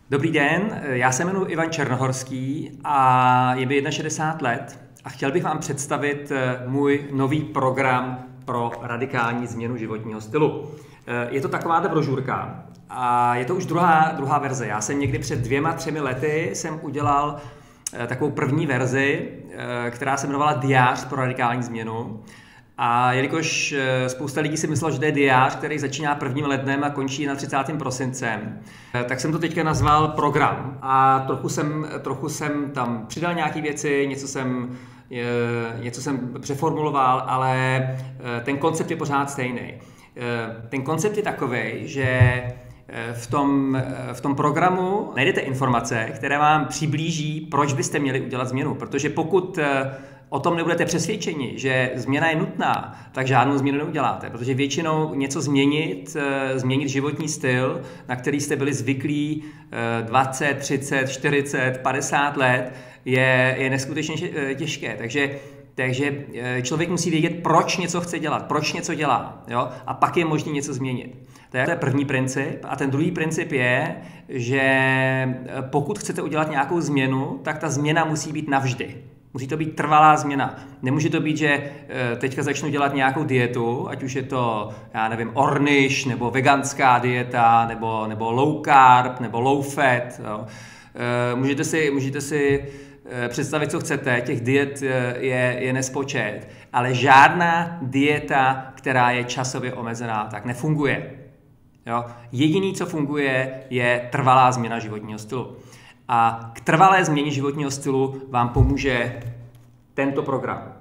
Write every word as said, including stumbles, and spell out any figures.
Dobrý den, já se jmenuji Ivan Černohorský a je mi šedesát jedna let a chtěl bych vám představit můj nový program pro radikální změnu životního stylu. Je to taková brožurka a je to už druhá, druhá verze. Já jsem někdy před dvěma, třemi lety jsem udělal takovou první verzi, která se jmenovala Diář pro radikální změnu. A jelikož spousta lidí si myslelo, že to je diář, který začíná prvním lednem a končí na třicátým prosincem, tak jsem to teďka nazval program. A trochu jsem, trochu jsem tam přidal nějaké věci, něco jsem, něco jsem přeformuloval, ale ten koncept je pořád stejný. Ten koncept je takový, že v tom, v tom programu najdete informace, které vám přiblíží, proč byste měli udělat změnu. Protože pokud o tom nebudete přesvědčeni, že změna je nutná, tak žádnou změnu neuděláte, protože většinou něco změnit, změnit životní styl, na který jste byli zvyklí dvacet, třicet, čtyřicet, padesát let, je, je neskutečně těžké. Takže, takže člověk musí vědět, proč něco chce dělat, proč něco dělá, jo? A pak je možné něco změnit. To je první princip. A ten druhý princip je, že pokud chcete udělat nějakou změnu, tak ta změna musí být navždy. Musí to být trvalá změna. Nemůže to být, že teďka začnu dělat nějakou dietu, ať už je to, já nevím, ornish, nebo veganská dieta, nebo, nebo low carb, nebo low fat. Jo. Můžete si, můžete si představit, co chcete, těch diet je, je nespočet, ale žádná dieta, která je časově omezená, tak nefunguje. Jo. Jediný, co funguje, je trvalá změna životního stylu. A k trvalé změně životního stylu vám pomůže tento program.